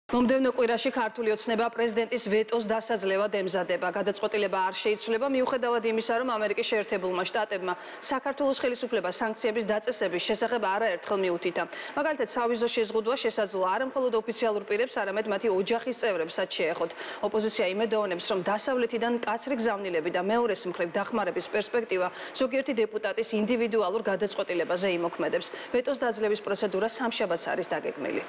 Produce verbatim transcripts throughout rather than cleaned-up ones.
მომდევნო კვირაში ქართული ოცნება პრეზიდენტის ვეტოს დასაძლევად ემზადება. გადაწყვეტილება არ შეიცვლება მიუხედავად იმისა, რომ ამერიკის შეერთებულმა შტატებმა საქართველოს ხელისუფლებას სანქციების დაწესების შესახებ არაერთხელ მიუთითა. მაგალითად, სავიზო შეზღუდვა შესაძლოა არა მხოლოდ ოფიციალურ პირებს, არამედ მათი ოჯახის წევრებსაც შეეხოთ. ოპოზიცია იმედოვნებს, რომ დასავლეთიდან მკაცრი გზავნილები და მეორეს მხრივ დახმარების პერსპექტივა ზოგიერთი დეპუტატის ინდივიდუალურ გადაწყვეტილებაზე იმოქმედებს. ვეტოს დაძლევის პროცედურა სამშაბათს არის დაგეგმილი.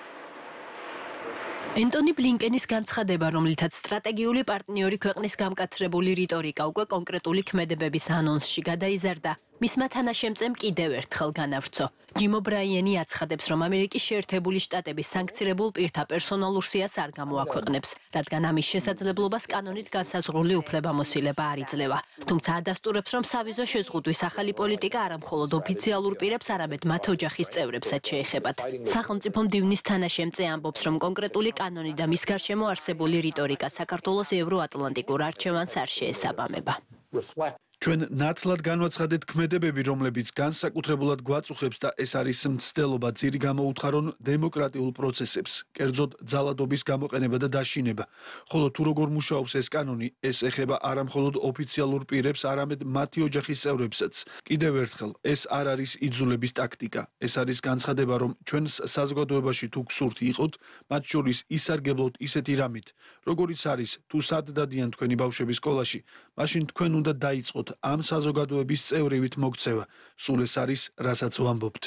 ენტონი ბლინკენის განცხადება, რომლითაც სტრატეგიული პარტნიორი ქვეყნის გამკაცრებული რიტორიკა უკვე კონკრეტული ქმედებების ანონსში გადაიზარდა, მისმა თანაშემწემ კიდევ ერთხელ განავრცო. ჯიმ ობრაიენი აცხადებს, რომ ამერიკის შეერთებული შტატები სანქცირებულ პირთა პერსონალურ სიას არ გამოაქვეყნებს, რადგან ამის შესაძლებლობას კანონით განსაზღვრული უფლებამოსილება არ იძლევა. თუმცა ადასტურებს, რომ სავიზო შეზღუდვის ახალი პოლიტიკა არა მხოლოდ ოფიციალურ პირებს, არამედ მათ ოჯახის წევრებსაც შეეხებათ. სახელმწიფო მდივნის თანაშემწე ამბობს, რომ კონკრეტული კანონი და მის გარშემო არსებული რიტორიკა საქართველოს ევროატლანტიკურ არჩევანს არ შეესაბამება. ჩვენ ნათლად განვაცხადეთ ქმედებები, რომლებიც განსაკუთრებულად გვაწუხებს და ეს არის მცდელობა ძირი გამოუთხარონ დემოკრატიულ პროცესებს, კერძოდ ძალადობის გამოყენება და დაშინება. ხოლო თუ როგორ მუშაობს ეს კანონი, ეს ეხება არა მხოლოდ ოფიციალურ პირებს, არამედ მათი ოჯახის წევრებსაც. კიდევ ერთხელ, ეს არ არის იძულების ტაქტიკა. ეს არის განცხადება, რომ ჩვენს საზოგადოებაში თუ გსურთ იყოთ, მათ შორის ისარგებლოთ ისეთი რამით, როგორიც არის, თუ სად დადიან თქვენი ბავშვები სკოლაში, მაშინ თქვენ უნდა დაიწყოთ ამ საზოგადოების წევრივით მოქცევა. სულ ეს არის, რასაც ვამბობთ.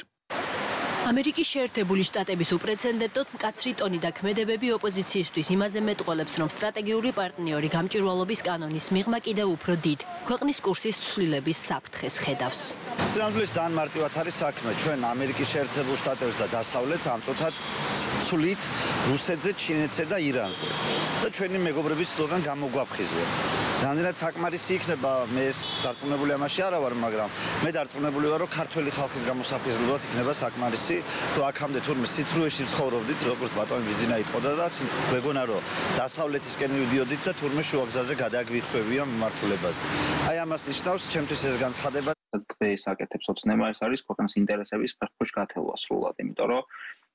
ამერიკის შეერთებული შტატების უპრეცედენტოდ მკაცრი ტონი და ქმედებები ოპოზიციისთვის იმაზე მეტყველებს, რომ სტრატეგიული პარტნიორი გამჭვირვალობის კანონის მიღმა კიდევ უფრო დიდ ქვეყნის კურსის ცვლილების საფრთხეს ხედავს. სინამდვილეს ძალიან მარტივად არის საქმე. ჩვენ ამერიკის შეერთებულ შტატებს და დასავლეთს ამწუთად ცვლით რუსეთზე, ჩინეთზე და ირანზე. და ჩვენი მეგობრები ცდილობენ გამოგვაფხიზლონ. რამდენად საკმარისი იქნება, მე ეს დარწმუნებული ამაში არა ვარ, მაგრამ მე დარწმუნებული ვარ, რომ ქართველი ხალხის გამოსაფხიზლებლად იქნება საკმარისი. თუ აქამდე თურმე სიცრუეში ცხოვრობდით, როგორც ბატონი ბიძინა იტყოდა და გვეგონა რომ დასავლეთისკენ მივდიოდით და თურმე შუაგზაზე გადაგვიხვევია მიმართულებაზე. აი ამას ნიშნავს ჩემთვის ეს განცხადება. დღეს აკეთებს ოცნება, ეს არის ქვეყნის ინტერესების ფეხბურთში გათელვა სრულად, იმიტომ რომ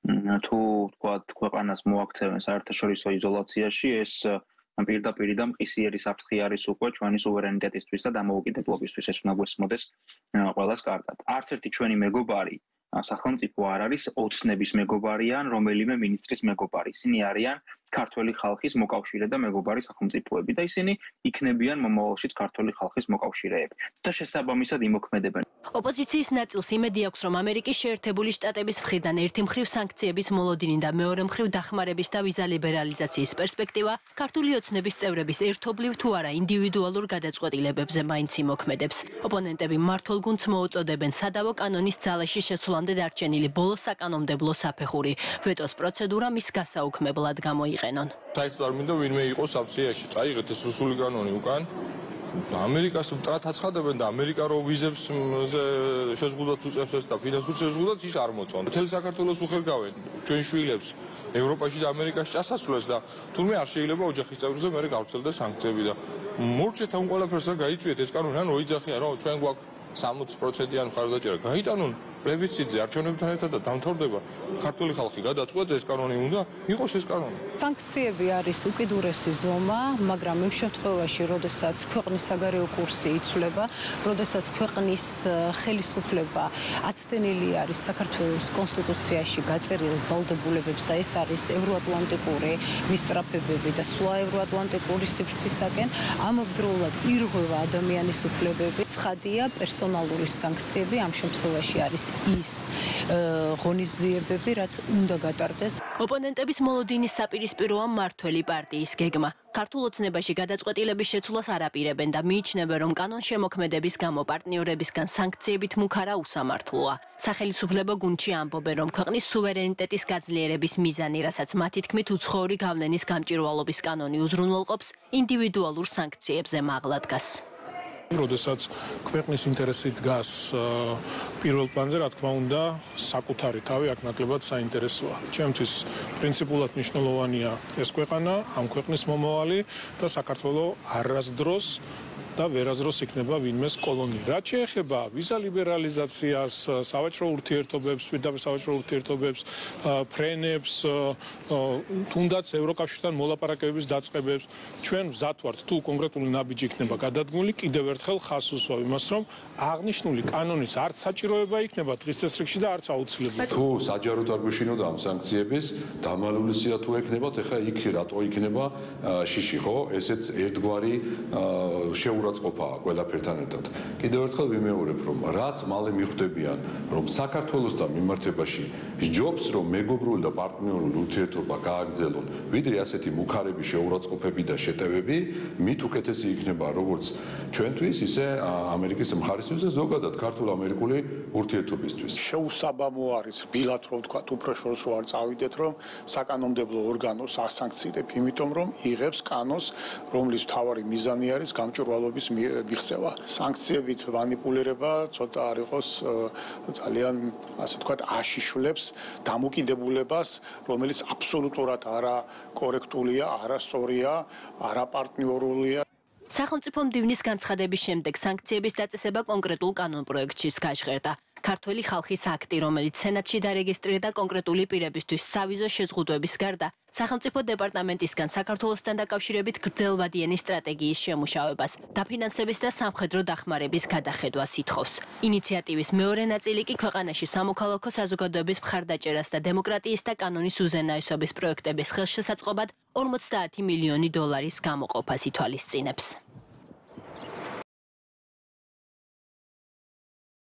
თუ თქვათ ქვეყანას მოაქცევენ საერთაშორისო იზოლაციაში, ეს პირდაპირ და მყისიერი საფრთხე არის უკვე ჩვენი სუვერენიტეტისთვის და დამოუკიდებლობისთვის, ეს უნდა გვესმოდეს ყველას კარგად. არც ერთი ჩვენი მეგობარი სახელმწიფო არ არის ოცნების მეგობარი ან რომელიმე მინისტრის მეგობარი. ისინი არიან ქართველი ხალხის მოკავშირე და მეგობარი სახელმწიფოები და ისინი იქნებიან მომავალშიც ქართველი ხალხის მოკავშირეები და შესაბამისად იმოქმედებენ. ოპოზიციის ნაწილს იმედი აქვს, რომ ამერიკის შეერთებული შტატების მხრიდან ერთი მხრივ სანქციების მოლოდინი და მეორე მხრივ დახმარების და ვიზა ლიბერალიზაციის პერსპექტივა ქართული ოცნების წევრების ერთობლივ თუ არა ინდივიდუალურ გადაწყვეტილებებზე მაინც იმოქმედებს. ოპონენტები მმართველ გუნდს მოუწოდებენ სადავო კანონის ძალაში შესვლამდე დარჩენილი ბოლო საკანონმდებლო საფეხური. ვეტოს პროცედურა მის გასაუქმებლად გამოიყენონ. საერთოდ არ მინდა ვინმე იყოს აფსიაში, წაიღეთ ეს რუსული კანონი უკან. ამერიკას მტრად აცხადებენ და ამერიკა რო ვიზებს შეზღუდვას უწევს და ფინანსურ შეზღუდვას ის არ მოწონს. მთელი საქართველოს უხერგავენ ჩვენ შვილებს ევროპაში და ამერიკაში წასასვლელს და თურმე არ შეიძლება ოჯახის წევრებზე მე გავრცელდეს სანქციები და მორჩეთ ამ ყველაფერს გაიწვიეთ ეს კანონი ან ოიძახიან რომ ჩვენ გვაქვს სამოცი პროცენტიანი მხარდაჭერა გაიტანონ პლებისციტზე არჩევნებთან ერთად და დამთავრდება ქართული ხალხი გადაწყვეტს ეს კანონი უნდა იყოს ეს კანონი. სანქციები არის უკიდურესი ზომა, მაგრამ იმ შემთხვევაში, როდესაც ქვეყნის საგარეო კურსი იცვლება, როდესაც ქვეყნის ხელისუფლება აცდენილი არის საქართველოს კონსტიტუციაში გაწერილ ვალდებულებებს და ეს არის ევროატლანტიკური მისწრაფებები და სხვა ევროატლანტიკური სივრცისაკენ, ამავდროულად ირღვევა ადამიანის უფლებები, ცხადია პერსონალური სანქციები ამ შემთხვევაში არის ის ღონისძიებები, რაც უნდა გატარდეს. ოპონენტების მოლოდინის საპირისპიროა მმართველი პარტიის გეგმა. ქართულ ოცნებაში გადაწყვეტილების შეცვლას არ აპირებენ და მიიჩნევენ, რომ კანონშემოქმედების გამო პარტნიორებისგან სანქციებით მუქარა უსამართლოა. სახელისუფლებო გუნდში ამბობენ, რომ ქვეყნის სუვერენიტეტის გაძლიერების მიზანი, რასაც მათი თქმით უცხოური გავლენის გამჭვირვალობის კანონი უზრუნველყოფს, ინდივიდუალურ სანქციებზე მაღლა დგას. როდესაც ქვეყნის ინტერესი დგას პირველ პლანზე, რა თქმა უნდა, საკუთარი თავი აქ ნაკლებად საინტერესოა. ჩემთვის პრინციპულად მნიშვნელოვანია ეს ქვეყანა, ამ ქვეყნის მომავალი და საქართველოს არასდროს და ვერასდროს იქნება ვინმეს კოლონია. რაც შეეხება ვიზა ლიბერალიზაციას, სავაჭრო ურთიერთობებს, პირდაპირ სავაჭრო ურთიერთობებს, ფრენებს, თუნდაც ევროკავშირთან მოლაპარაკებების დაწყებებს, ჩვენ მზად ვართ, თუ კონკრეტული ნაბიჯი იქნება გადადგმული, კიდევ ერთხელ ხაზს უსვავ იმას, რომ აღნიშნული კანონის არც საჭიროება იქნება დღის წესრიგში და არც აუცილებელი. თუ საჯაროდ არ გვეშინოდა ამ სანქციების, დამალულისია თუ ეკნებათ, ეხლა იქ რატო იქნება შიში, ხო? ესეც ერთგვარი შეურაცხყოფაა ყველაფერთან ერთად. კიდევ ერთხელ ვიმეორებ, რომ რაც მალე მიხვდებიან, რომ საქართველოსთან მიმართებაში სჯობს, რომ მეგობრული და პარტნიორული ურთიერთობა გააგრძელონ, ვიდრე ასეთი მუქარები, შეურაცხყოფები და შეტევები, მით უკეთესი იქნება როგორც ჩვენთვის, ისე ამერიკის მხარისთვის და ზოგადად ქართულ-ამერიკული ურთიერთობისთვის. შეუსაბამო არის ბილად რომ ვთქვა, უпроშორს რო არ წავიდეთ, რომ საკანონმდებლო ორგანოს ასანქცირებ, იმიტომ რომ იღებს კანონს, რომლის მთავარი მიზანი არის გამჭვირვალობის მიღწევა. სანქციებით მანიპულირება ცოტა არ იყოს ძალიან, ასე ვთქვათ, აშიშვლებს დამოკიდებულებას, რომელიც აბსოლუტურად არაკორექტულია, არასწორია, არაპარტნიორულია. სახელმწიფო მდივნის განცხადების შემდეგ სანქციების დაწესება კონკრეტულ კანონპროექტში გაჟღერდა. ქართველი ხალხის აქტი, რომელიც სენატში დარეგისტრირდა კონკრეტული პირებისთვის სავიზო შეზღუდვების გარდა, სახელმწიფო დეპარტამენტისგან საქართველოსთან დაკავშირებით გრძელვადიანი სტრატეგიის შემუშავებას, დაფინანსების და სამხედრო დახმარების გადახედვას ითხოვს. ინიციატივის მეორე ნაწილი კი ქვეყანაში სამოქალაქო საზოგადოების მხარდაჭერას და დემოკრატიის და კანონის უზენაესობის პროექტების ხელშესაწყობად ორმოცდაათი მილიონი დოლარის გამოყოფას ითვალისწინებს.